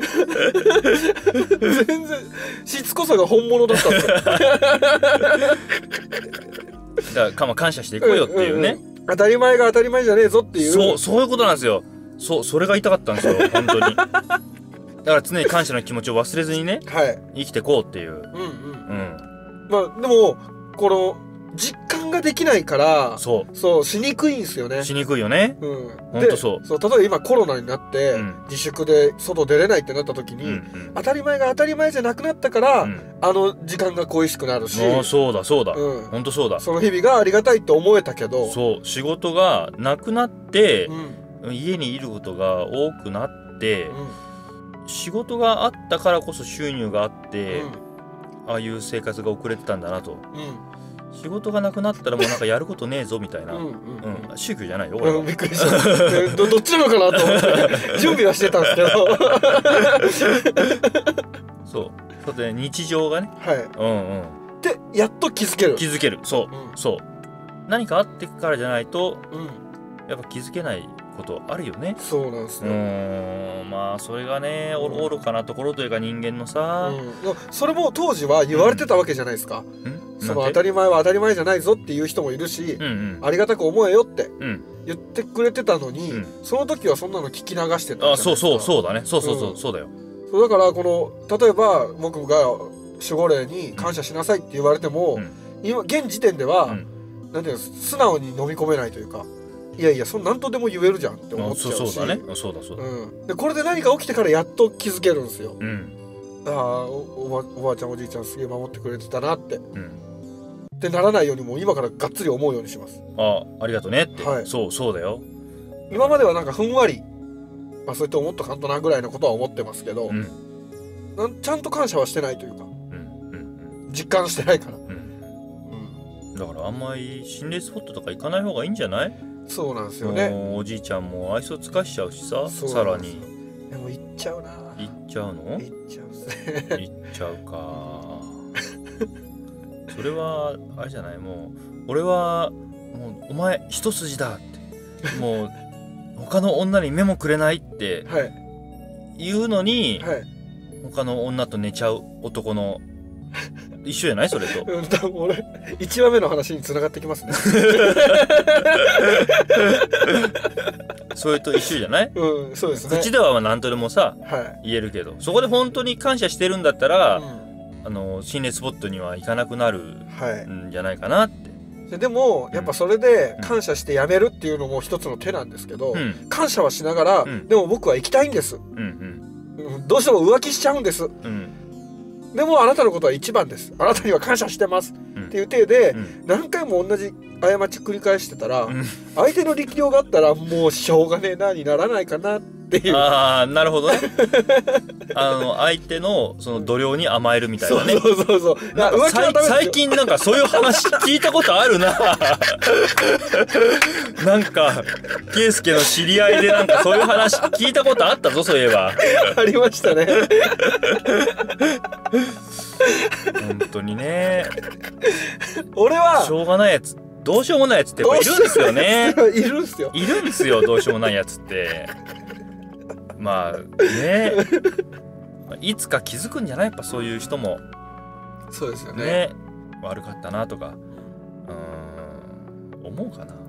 全然しつこさが本物だったんですよ。 だから感謝していこうよっていうね、 当たり前が当たり前じゃねえぞっていう、 そういうことなんですよ。それが言いたかったんですよ本当に。だから常に感謝の気持ちを忘れずにね、生きてこうっていう。 でもこの実感ができないからそうしにくいんですよね。 しにくいよね。ほんとそう。 例えば今コロナになって自粛で外出れないってなった時に、当たり前が当たり前じゃなくなったから、あの時間が恋しくなるし。 そうだほんとそうだ。 その日々がありがたいって思えたけど、 仕事がなくなって、家にいることが多くなって、仕事があったからこそ収入があって、ああいう生活が遅れてたんだなと。仕事がなくなったらもうやることねえぞみたいな。宗教じゃないよ俺は。 びっくりした。どっちなのかなと思って準備はしてたんですけどそうで日常がね、 でやっと気づける。 そう何かあってからじゃないとやっぱ気づけないことあるよね。 そうなんですね。 それがね愚かなところというか人間のさ、 それも当時は言われてたわけじゃないですか。その当たり前は当たり前じゃないぞっていう人もいるし、ありがたく思えよって言ってくれてたのに、その時はそんなの聞き流してた。 そうだね。そうだよ。 そうだからこの例えば僕が守護霊に感謝しなさいって言われても、今現時点では、なんていうの、素直に飲み込めないというか、いやいやそんなんとでも言えるじゃんって思っちゃうし、 そうだね、そうだ、 でこれで何か起きてからやっと気づけるんですよ。ああ、おばあちゃんおじいちゃんすげえ守ってくれてたなって、ってならないようにもう今からがっつり思うようにします。 ありがとねって、そうだよ。 今まではなんかふんわり、そうやって思っとかんとなぐらいのことは思ってますけど、ちゃんと感謝はしてないというか、実感してないから、 だからあんまり心霊スポットとか行かない方がいいんじゃない？ そうなんですよね。 おじいちゃんも愛想つかしちゃうしさ、さらに。 でも行っちゃうな。 行っちゃうの？ 行っちゃうっすね。 行っちゃうか。それはあれじゃない？もう俺はもうお前一筋だってもう他の女に目もくれないって言うのに、他の女と寝ちゃう男の一緒じゃない？それと。 多分俺1話目の話に繋がってきますね。 それと一緒じゃない？ そうですね。 口では何とでもさ、言えるけど、そこで本当に感謝してるんだったら、心霊スポットには行かなくなるんじゃないかなって。 でもやっぱそれで感謝してやめるっていうのも一つの手なんですけど、感謝はしながら、でも僕は行きたいんです。どうしても浮気しちゃうんです。でもあなたのことは一番です。あなたには感謝してます。っていう体で、何回も同じ過ち繰り返してたら、相手の力量があったらもうしょうがねえなにならないかなっていう。 ああ、なるほどね。相手のその度量に甘えるみたいなね。 そう。 最近なんかそういう話聞いたことあるな。なんか圭介の知り合いでなんかそういう話聞いたことあったぞ、そういえば。 ありましたね。 本当にね。 俺はしょうがないやつ、どうしようもないやつってやっぱいるんですよね。 いるんすよ。 いるんですよ、どうしようもないやつって。まあね、いつか気づくんじゃない？やっぱそういう人も。 そうですよね。 悪かったなとか、思うかな。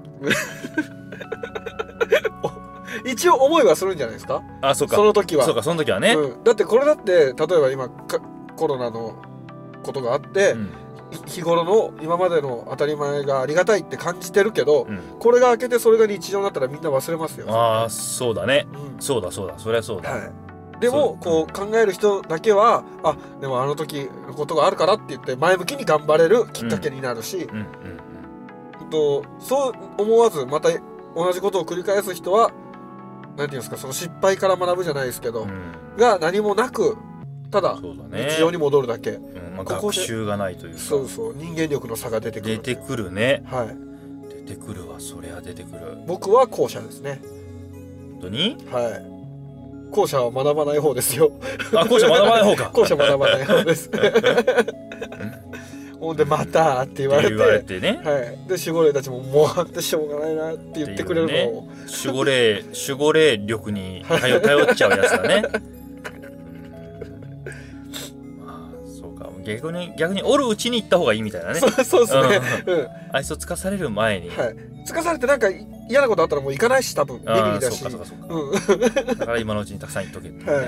一応思いはするんじゃないですか？ そうか。 その時は。 そうか、その時はね。 だってこれだって例えば今コロナのことがあって、日頃の今までの当たり前がありがたいって感じてるけど、これが明けてそれが日常になったらみんな忘れますよ。 そうだね。そうだ、そりゃそうだ。 でもこう考える人だけは、でもあの時のことがあるからって言って前向きに頑張れるきっかけになるし、そう思わずまた同じことを繰り返す人はなんていうんですか、その失敗から学ぶじゃないですけど、が何もなくただ日常に戻るだけ。 学習がないというか。 そう人間力の差が出てくる。 出てくるね。出てくるわ、そりゃ出てくる。 僕は後者ですね。 本当に？ 後者は学ばない方ですよ。 後者学ばない方か。 後者学ばない方です。ほんでまたって言われてね。 で守護霊たちももうってしょうがないなって言ってくれるのを、 守護霊力に頼っちゃうやつだね。そうか、逆におるうちに行った方がいいみたいなね。 そうですね。 愛想つかされる前に。 つかされてなんか嫌なことあったらもう行かないし、多分ビビりだし。 そうか。だから今のうちにたくさん行っとけって。そうか。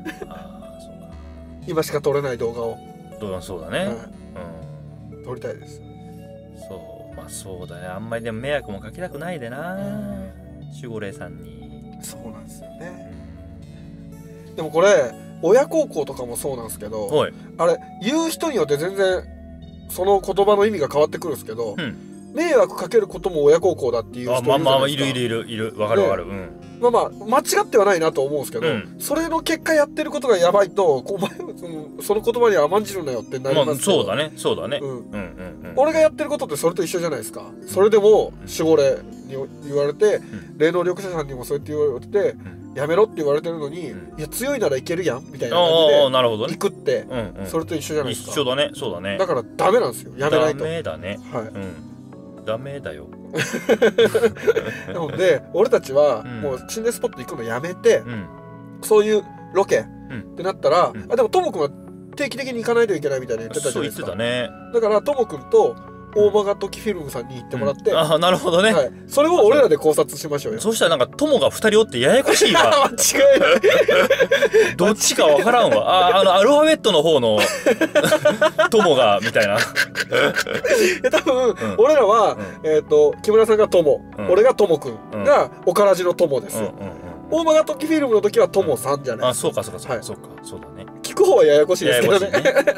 今しか撮れない動画を。 そうだね。 撮りたいです。 そうだね。あんまりでも迷惑もかけたくないでな、守護霊さんに。 そうなんですよね。でもこれ親孝行とかもそうなんですけど、あれ言う人によって全然その言葉の意味が変わってくるんですけど、迷惑かけることも親孝行だっていう人いるじゃないですか。 いる。わかる。 間違ってはないなと思うんですけど、それの結果やってることがやばいと、お前その言葉に甘んじるなよってなりますけど。 そうだね。 俺がやってることってそれと一緒じゃないですか。それでも守護霊に言われて、霊能力者さんにもそうやって言われて、やめろって言われてるのに、いや強いならいけるやんみたいな感じで行くって、それと一緒じゃないですか。 一緒だね。そうだね。 だからダメなんですよ。やめないと。 ダメだね。ダメだよ。 なので俺たちはもう心霊スポット行くのやめて、そういうロケってなったら、でもともくんは定期的に行かないといけないみたいな言ってたじゃないですか。 そう言ってたね。 だからともくんと大間が時フィルムさんに言ってもらって、 ああなるほどね、 はい、それを俺らで考察しましょうよ。 そうしたらなんか友が2人おってややこしいわ。 間違いないどっちかわからんわ。アルファベットの方の友がみたいな。 多分、俺らは、木村さんが友、俺が友くんがおからじの友です。大間が時フィルムの時は友さんじゃない。 あ、そうかそうかそうか、そうか、そうだね。 聞く方はややこしいですけどね。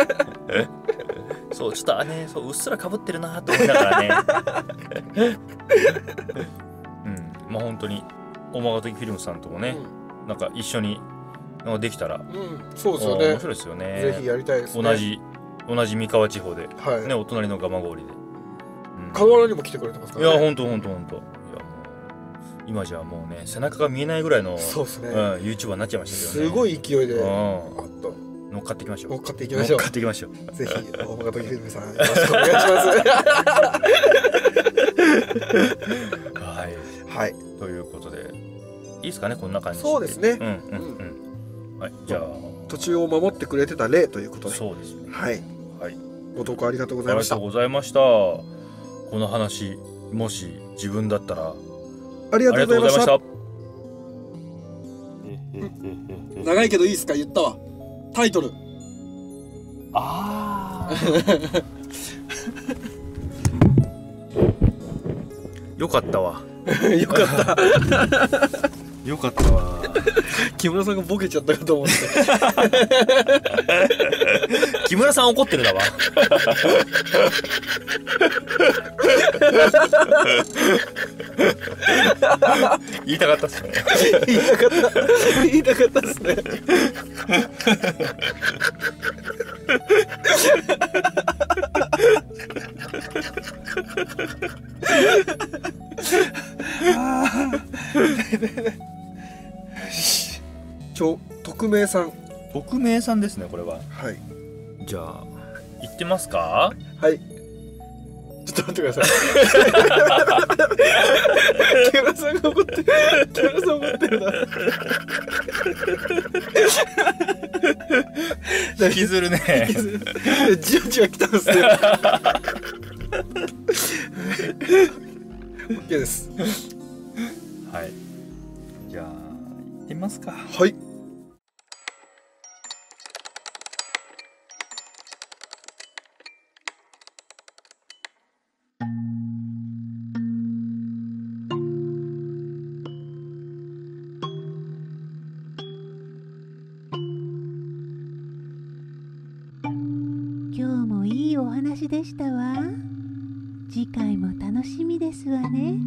そう、ちょっとね、そううっすら被ってるなと思いながらね。まあ本当に大間が時フィルムさんともね、なんか一緒にできたら、 そうですよね。 面白いですよね。 ぜひやりたいですね。 同じ三河地方で、ね、お隣の蒲郡で。 河原にも来てくれてますからね。 いや、ほんと。いや、もう今じゃもうね、背中が見えないぐらいの、 そうですね。 YouTuber になっちゃいましたけどね。 すごい勢いで、 乗っかっていきましょう。 乗っかっていきましょう。ぜひ、大間が時フィルムさん、よろしくお願いします。はい。 ということで、いいですかね、こんな感じで。 そうですね。 はい、じゃあ土地を守ってくれてた例ということで。 そうですね。 はい。ご投稿ありがとうございました。 ありがとうございました。この話、もし自分だったら。 ありがとうございました。長いけどいいですか、言ったわ。タイトル。 よかったわ。 よかった。 よかったわ。 木村さんがボケちゃったかと思って。 木村さん怒ってるだわ。言いたかったっすね。 言いたかったっすね。匿名さん。 匿名さんですね、これは。 はい。 じゃあ行ってますか。 はい。ちょっと待ってください。木村さんが怒ってる。木村さん怒ってるな。 引きずるね。 じわじわ来たんですね。OK です。 はい。じゃあ行ってみますか。 はい。 今日もいいお話でしたわ。次回も楽しみですわね。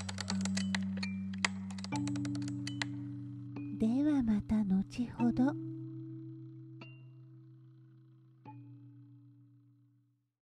ではまた後ほど。